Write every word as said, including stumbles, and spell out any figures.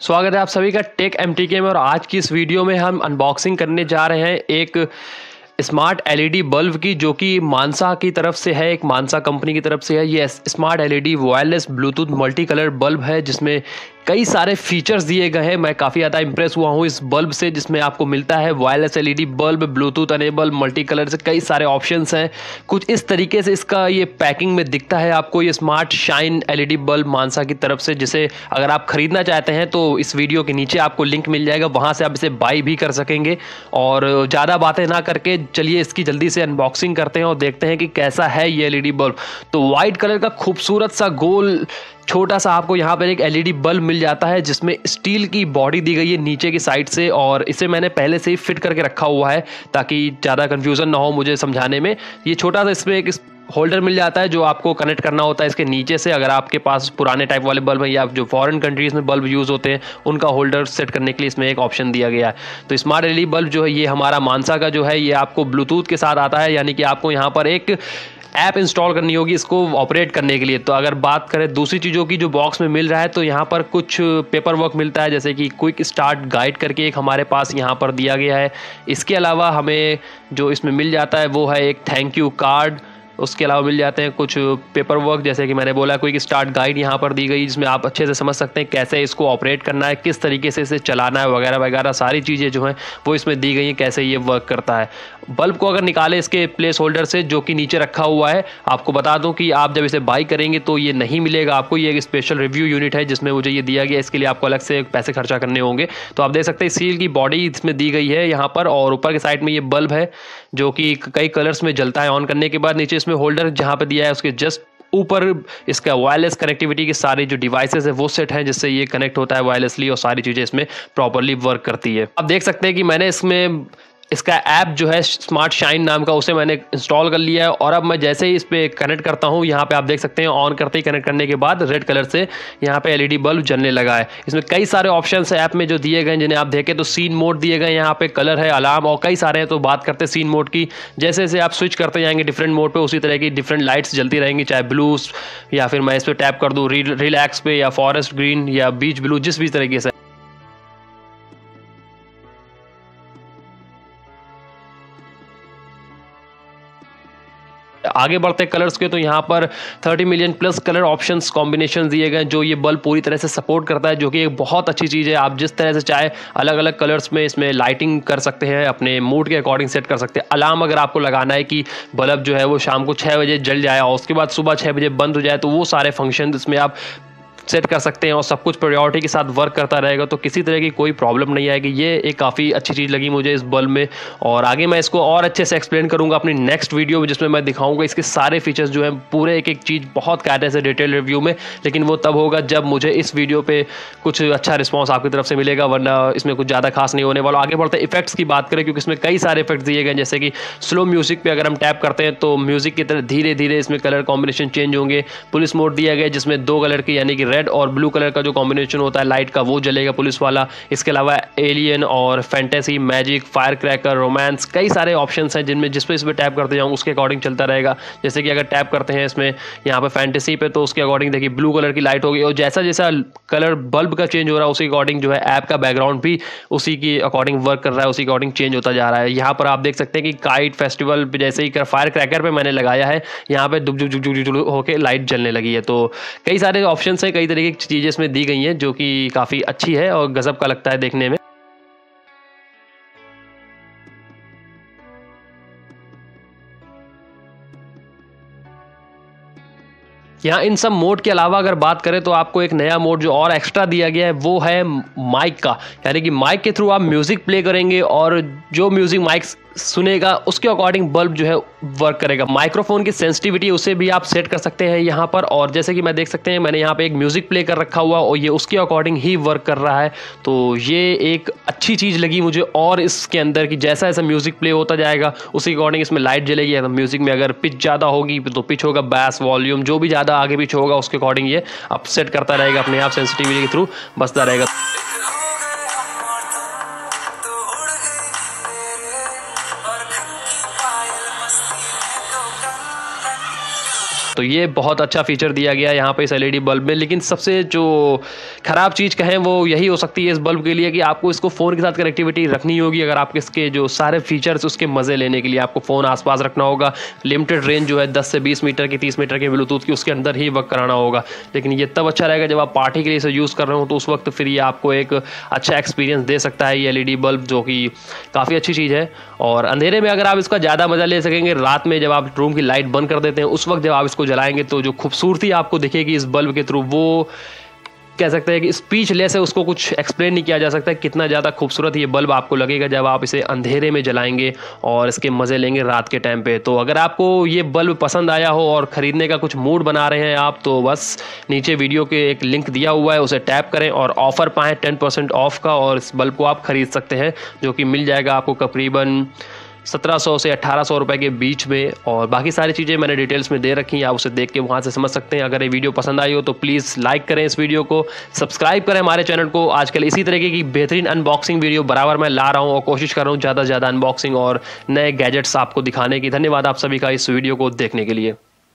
स्वागत है आप सभी का टेक एमटीके में। और आज की इस वीडियो में हम अनबॉक्सिंग करने जा रहे हैं एक स्मार्ट एलईडी बल्ब की, जो कि मानसा की तरफ से है, एक मानसा कंपनी की तरफ से है। ये smart LED wireless Bluetooth multi colour bulb है, जिसमें कई सारे फीचर्स दिए गए हैं। मैं काफ़ी ज़्यादा इंप्रेस हुआ हूँ इस बल्ब से, जिसमें आपको मिलता है wireless LED bulb, Bluetooth enabled, multi colour से कई सारे ऑप्शंस हैं। कुछ इस तरीके से इसका ये पैकिंग में दिखता है आपको, ये smart shine LED bulb Mansa की तरफ से, जिसे अगर आप खरीदना चाहते हैं तो इस वीडियो के नीचे आपको लिंक मिल जाएगा, वहाँ से आप इसे बाई भी कर सकेंगे। और ज़्यादा बातें ना करके चलिए इसकी जल्दी से अनबॉक्सिंग करते हैं और देखते हैं कि कैसा है ये एलईडी बल्ब। तो वाइट कलर का खूबसूरत सा गोल छोटा सा आपको यहाँ पर एक एलईडी बल्ब मिल जाता है, जिसमें स्टील की बॉडी दी गई है नीचे की साइड से, और इसे मैंने पहले से ही फिट करके रखा हुआ है ताकि ज़्यादा कंफ्यूजन ना हो मुझे समझाने में। ये छोटा सा इसमें एक होल्डर मिल जाता है जो आपको कनेक्ट करना होता है इसके नीचे से। अगर आपके पास पुराने टाइप वाले बल्ब हैं या जो फॉरेन कंट्रीज़ में बल्ब यूज़ होते हैं, उनका होल्डर सेट करने के लिए इसमें एक ऑप्शन दिया गया है। तो स्मार्ट एलईडी बल्ब जो है ये हमारा मानसा का जो है, ये आपको ब्लूटूथ के साथ आता है, यानी कि आपको यहाँ पर एक ऐप इंस्टॉल करनी होगी इसको ऑपरेट करने के लिए। तो अगर बात करें दूसरी चीज़ों की जो बॉक्स में मिल रहा है, तो यहाँ पर कुछ पेपर वर्क मिलता है, जैसे कि क्विक स्टार्ट गाइड करके एक हमारे पास यहाँ पर दिया गया है। इसके अलावा हमें जो इसमें मिल जाता है वो है एक थैंक यू कार्ड। उसके अलावा मिल जाते हैं कुछ पेपर वर्क, जैसे कि मैंने बोला क्विक स्टार्ट गाइड यहाँ पर दी गई, जिसमें आप अच्छे से समझ सकते हैं कैसे इसको ऑपरेट करना है, किस तरीके से इसे चलाना है, वगैरह वगैरह सारी चीज़ें जो हैं वो इसमें दी गई हैं, कैसे ये वर्क करता है। बल्ब को अगर निकाले इसके प्लेस होल्डर से जो कि नीचे रखा हुआ है, आपको बता दूं कि आप जब इसे बाई करेंगे तो ये नहीं मिलेगा आपको। ये एक स्पेशल रिव्यू यूनिट है जिसमें मुझे ये दिया गया, इसके लिए आपको अलग से पैसे खर्चा करने होंगे। तो आप देख सकते हैं स्टील की बॉडी इसमें दी गई है यहाँ पर, और ऊपर के साइड में ये बल्ब है जो कि कई कलर्स में जलता है ऑन करने के बाद। नीचे इसमें होल्डर जहाँ पे दिया है उसके जस्ट ऊपर इसका वायरलेस कनेक्टिविटी के सारे जो डिवाइसेस है वो सेट हैं, जिससे ये कनेक्ट होता है वायरलेसली और सारी चीज़ें इसमें प्रॉपरली वर्क करती है। आप देख सकते हैं कि मैंने इसमें इसका ऐप जो है स्मार्ट शाइन नाम का, उसे मैंने इंस्टॉल कर लिया है। और अब मैं जैसे ही इस पर कनेक्ट करता हूँ, यहाँ पे आप देख सकते हैं ऑन करते ही कनेक्ट करने के बाद रेड कलर से यहाँ पे एलईडी बल्ब जलने लगा है। इसमें कई सारे ऑप्शंस है ऐप में जो दिए गए, जिन्हें आप देखें तो सीन मोड दिए गए, यहाँ पे कलर है, अलार्म और कई सारे हैं। तो बात करते हैं सीन मोड की। जैसे जैसे आप स्विच करते जाएंगे डिफरेंट मोड पे, उसी तरह की डिफरेंट लाइट्स जलती रहेंगी, चाहे ब्लू, या फिर मैं इस पर टैप कर दूँ रिलैक्स पे, या फॉरेस्ट ग्रीन, या बीच ब्लू, जिस भी तरीके से। आगे बढ़ते कलर्स के, तो यहाँ पर तीस million plus colour options combination दिए गए जो ये बल्ब पूरी तरह से सपोर्ट करता है, जो कि एक बहुत अच्छी चीज़ है। आप जिस तरह से चाहे अलग अलग कलर्स में इसमें लाइटिंग कर सकते हैं, अपने मूड के अकॉर्डिंग सेट कर सकते हैं। अलार्म अगर आपको लगाना है कि बल्ब जो है वो शाम को छः बजे जल जाए और उसके बाद सुबह छः बजे बंद हो जाए, तो वो सारे फंक्शन इसमें आप सेट कर सकते हैं और सब कुछ प्रायोरिटी के साथ वर्क करता रहेगा, तो किसी तरह की कोई प्रॉब्लम नहीं आएगी। ये एक काफ़ी अच्छी चीज़ लगी मुझे इस बल्ब में। और आगे मैं इसको और अच्छे से एक्सप्लेन करूंगा अपनी नेक्स्ट वीडियो में, जिसमें मैं दिखाऊंगा इसके सारे फीचर्स जो हैं, पूरे एक एक चीज़ बहुत कायदे से डिटेल रिव्यू में। लेकिन वो तब होगा जब मुझे इस वीडियो पे कुछ अच्छा रिस्पॉन्स आपकी तरफ से मिलेगा, वरना इसमें कुछ ज़्यादा खास नहीं होने वाला। आगे बढ़ते इफेक्ट्स की बात करें, क्योंकि इसमें कई सारे इफेक्ट्स दिए गए, जैसे कि स्लो म्यूजिक पे अगर हम टैप करते हैं तो म्यूजिक की तरह धीरे धीरे इसमें कलर कॉम्बिनेशन चेंज होंगे। पुलिस मोड दिया गया जिसमें दो कलर की, यानी कि रेड और ब्लू कलर का जो कॉम्बिनेशन होता है लाइट का, वो जलेगा पुलिस वाला। इसके अलावा एलियन और fantasy, magic, fire cracker, romance, कई सारे ऑप्शंस हैं जिनमें जिस पे इस पर टैप करते जाऊँ उसके अकॉर्डिंग चलता रहेगा। जैसे कि अगर टैप करते हैं इसमें यहाँ पे फैंटेसी पे, तो उसके अकॉर्डिंग देखिए ब्लू कलर की लाइट होगी, और जैसा जैसा कलर बल्ब का चेंज हो रहा है उसी अकॉर्डिंग जो है ऐप का बैकग्राउंड भी उसी के अकॉर्डिंग वर्क कर रहा है, उसी अकॉर्डिंग चेंज होता जा रहा है। यहाँ पर आप देख सकते हैं कि काइट फेस्टिवल पे, जैसे ही फायर क्रैकर पे मैंने लगाया है, यहाँ पे दुब दुब दुब दुब होकर लाइट जलने लगी है। तो कई सारे ऑप्शन है, कई तरह की चीज़ें इसमें दी गई हैं जो कि काफ़ी अच्छी है और गजब का लगता है देखने में। यहाँ इन सब मोड के अलावा अगर बात करें तो आपको एक नया मोड जो और एक्स्ट्रा दिया गया है वो है माइक का, यानी कि माइक के थ्रू आप म्यूज़िक प्ले करेंगे और जो म्यूज़िक माइक सुनेगा उसके अकॉर्डिंग बल्ब जो है वर्क करेगा। माइक्रोफोन की सेंसिटिविटी उसे भी आप सेट कर सकते हैं यहाँ पर, और जैसे कि मैं देख सकते हैं मैंने यहाँ पे एक म्यूज़िक प्ले कर रखा हुआ और ये उसके अकॉर्डिंग ही वर्क कर रहा है। तो ये एक अच्छी चीज़ लगी मुझे, और इसके अंदर कि जैसा जैसा म्यूज़िक प्ले होता जाएगा उसी अकॉर्डिंग इसमें लाइट जलेगी। तो म्यूज़िक में अगर पिच ज़्यादा होगी तो पिच होगा, बैस वॉल्यूम जो भी ज़्यादा आगे पीछे होगा उसके अकॉर्डिंग ये आप सेट करता रहेगा, अपने आप सेंसिटिविटी के थ्रू बजता रहेगा। तो ये बहुत अच्छा फीचर दिया गया है यहाँ पे इस एलईडी बल्ब में। लेकिन सबसे जो ख़राब चीज़ कहें वो यही हो सकती है इस बल्ब के लिए कि आपको इसको फ़ोन के साथ कनेक्टिविटी रखनी होगी। अगर आपके इसके जो सारे फीचर्स उसके मज़े लेने के लिए आपको फ़ोन आसपास रखना होगा। लिमिटेड रेंज जो है दस से बीस मीटर की, तीस मीटर के ब्लूटूथ की, उसके अंदर ही वर्क कराना होगा। लेकिन ये तब अच्छा रहेगा जब आप पार्टी के लिए इसे यूज़ कर रहे हो, तो उस वक्त फिर ये आपको एक अच्छा एक्सपीरियंस दे सकता है ये एलईडी बल्ब, जो कि काफ़ी अच्छी चीज़ है। और अंधेरे में अगर आप इसका ज़्यादा मज़ा ले सकेंगे, रात में जब आप रूम की लाइट बंद कर देते हैं उस वक्त जब आप इसको जलाएंगे तो जो खूबसूरती आपको दिखेगी इस बल्ब के थ्रू, वो कह सकते हैं कि स्पीचलेस है, उसको कुछ एक्सप्लेन नहीं किया जा सकता कितना ज़्यादा खूबसूरत ये बल्ब आपको लगेगा जब आप इसे अंधेरे में जलाएंगे और इसके मज़े लेंगे रात के टाइम पे। तो अगर आपको ये बल्ब पसंद आया हो और ख़रीदने का कुछ मूड बना रहे हैं आप, तो बस नीचे वीडियो के एक लिंक दिया हुआ है, उसे टैप करें और ऑफ़र पाएँ टेन परसेंट ऑफ का, और इस बल्ब को आप ख़रीद सकते हैं, जो कि मिल जाएगा आपको तकरीबन सत्रह सौ से अठारह सौ रुपए के बीच में। और बाकी सारी चीज़ें मैंने डिटेल्स में दे रखी हैं, आप उसे देख के वहाँ से समझ सकते हैं। अगर ये वीडियो पसंद आई हो तो प्लीज़ लाइक करें इस वीडियो को, सब्सक्राइब करें हमारे चैनल को। आजकल इसी तरीके की बेहतरीन अनबॉक्सिंग वीडियो बराबर मैं ला रहा हूँ और कोशिश कर रहा हूँ ज़्यादा से ज़्यादा अनबॉक्सिंग और नए गैजेट्स आपको दिखाने की। धन्यवाद आप सभी का इस वीडियो को देखने के लिए।